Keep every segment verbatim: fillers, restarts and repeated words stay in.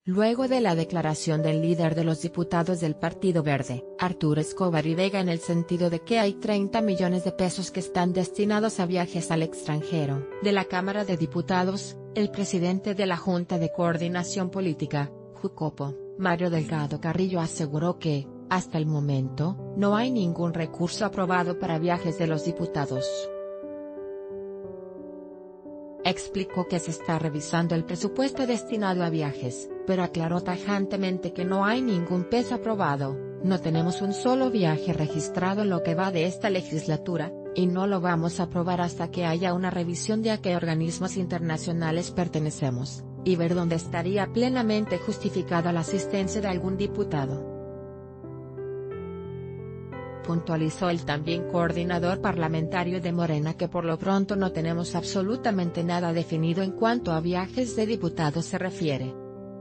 luego de la declaración del líder de los diputados del Partido Verde, Arturo Escobar y Vega, en el sentido de que hay treinta millones de pesos que están destinados a viajes al extranjero. De la Cámara de Diputados, el presidente de la Junta de Coordinación Política, Jucopo, Mario Delgado Carrillo, aseguró que, hasta el momento, no hay ningún recurso aprobado para viajes de los diputados. Explicó que se está revisando el presupuesto destinado a viajes, pero aclaró tajantemente que no hay ningún peso aprobado, no tenemos un solo viaje registrado en lo que va de esta legislatura, y no lo vamos a aprobar hasta que haya una revisión de a qué organismos internacionales pertenecemos, y ver dónde estaría plenamente justificada la asistencia de algún diputado. Puntualizó el también coordinador parlamentario de Morena que por lo pronto no tenemos absolutamente nada definido en cuanto a viajes de diputados se refiere.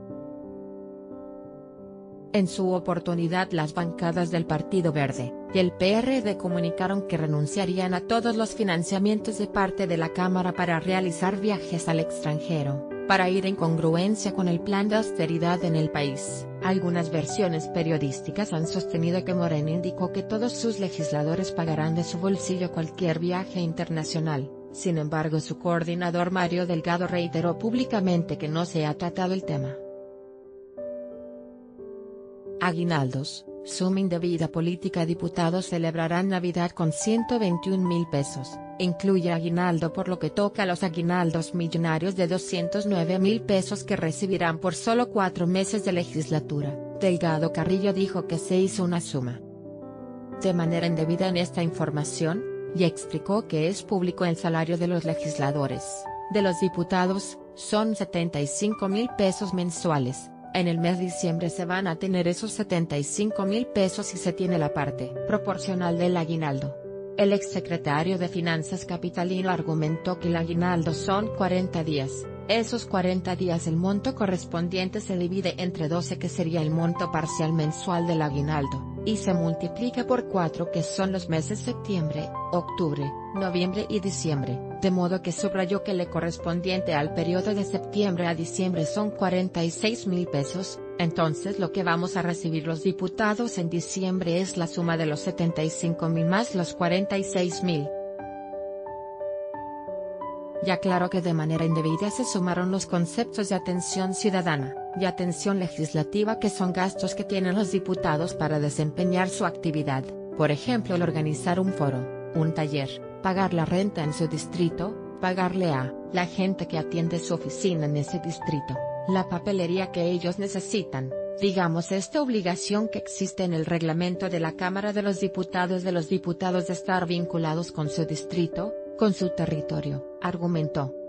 En su oportunidad, las bancadas del Partido Verde y el P R D comunicaron que renunciarían a todos los financiamientos de parte de la Cámara para realizar viajes al extranjero, para ir en congruencia con el plan de austeridad en el país. Algunas versiones periodísticas han sostenido que Morena indicó que todos sus legisladores pagarán de su bolsillo cualquier viaje internacional. Sin embargo, su coordinador Mario Delgado reiteró públicamente que no se ha tratado el tema. Aguinaldos, suma indebida política. Diputados celebrarán Navidad con ciento veintiún mil pesos, incluye aguinaldo, por lo que toca los aguinaldos millonarios de doscientos nueve mil pesos que recibirán por solo cuatro meses de legislatura. Delgado Carrillo dijo que se hizo una suma de manera indebida en esta información, y explicó que es público el salario de los legisladores. De los diputados, son setenta y cinco mil pesos mensuales. En el mes de diciembre se van a tener esos setenta y cinco mil pesos y se tiene la parte proporcional del aguinaldo. El exsecretario de Finanzas capitalino argumentó que el aguinaldo son cuarenta días, esos cuarenta días el monto correspondiente se divide entre doce, que sería el monto parcial mensual del aguinaldo, y se multiplica por cuatro, que son los meses septiembre, octubre, noviembre y diciembre, de modo que subrayó que le correspondiente al periodo de septiembre a diciembre son cuarenta y seis mil pesos, entonces lo que vamos a recibir los diputados en diciembre es la suma de los setenta y cinco mil más los cuarenta y seis mil. Y aclaró que de manera indebida se sumaron los conceptos de atención ciudadana y atención legislativa, que son gastos que tienen los diputados para desempeñar su actividad, por ejemplo el organizar un foro, un taller, pagar la renta en su distrito, pagarle a la gente que atiende su oficina en ese distrito, la papelería que ellos necesitan, digamos esta obligación que existe en el reglamento de la Cámara de los Diputados de los diputados de estar vinculados con su distrito, con su territorio, argumentó.